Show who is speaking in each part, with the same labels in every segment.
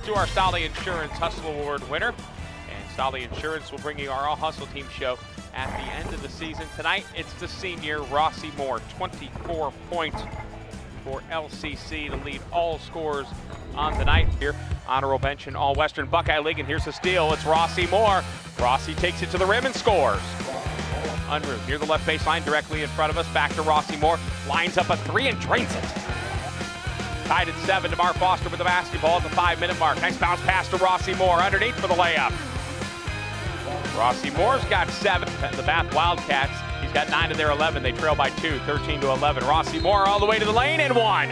Speaker 1: to our Stolly Insurance Hustle Award winner. And Stolly Insurance will bring you our All Hustle Team show at the end of the season. Tonight, it's the senior, Rossi Moore, 24 points for LCC to lead all scores on the night here. Honorable mention All-Western Buckeye League, and here's the steal. It's Rossi Moore. Rossi takes it to the rim and scores. Unruh near the left baseline, directly in front of us. Back to Rossi Moore. Lines up a three and drains it. Tied at 7. DeMar Foster with the basketball at the 5-minute mark. Nice bounce pass to Rossi Moore underneath for the layup. Rossi Moore's got 7. The Bath Wildcats, he's got 9 of their 11. They trail by 2, 13-11. Rossi Moore all the way to the lane and 1.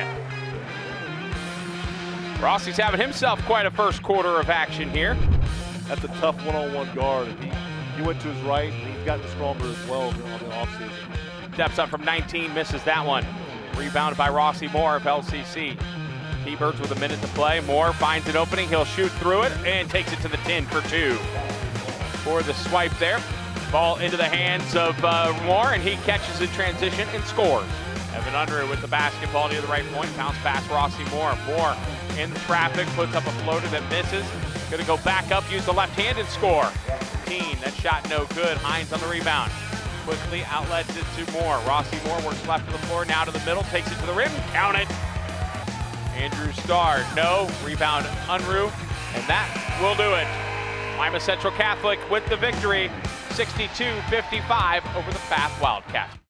Speaker 1: Rossi's having himself quite a first quarter of action here.
Speaker 2: That's a tough one-on-one guard. He went to his right, and he's gotten stronger as well on the offseason.
Speaker 1: Steps up from 19, misses that one. Rebounded by Rossi Moore of LCC. T-Birds with a minute to play. Moore finds an opening. He'll shoot through it and takes it to the 10 for 2. For the swipe there. Ball into the hands of Moore, and he catches in transition and scores. Evan Unruh with the basketball near the right point. Bounce pass Rossi Moore. Moore in the traffic, puts up a floater that misses. Going to go back up, use the left hand and score. 15, that shot no good. Hines on the rebound. Quickly outlets it to Moore. Rossi Moore works left of the floor, now to the middle, takes it to the rim, count it. Andrew Starr, no, rebound Unruh, and that will do it. Lima Central Catholic with the victory, 62-55 over the Bath Wildcats.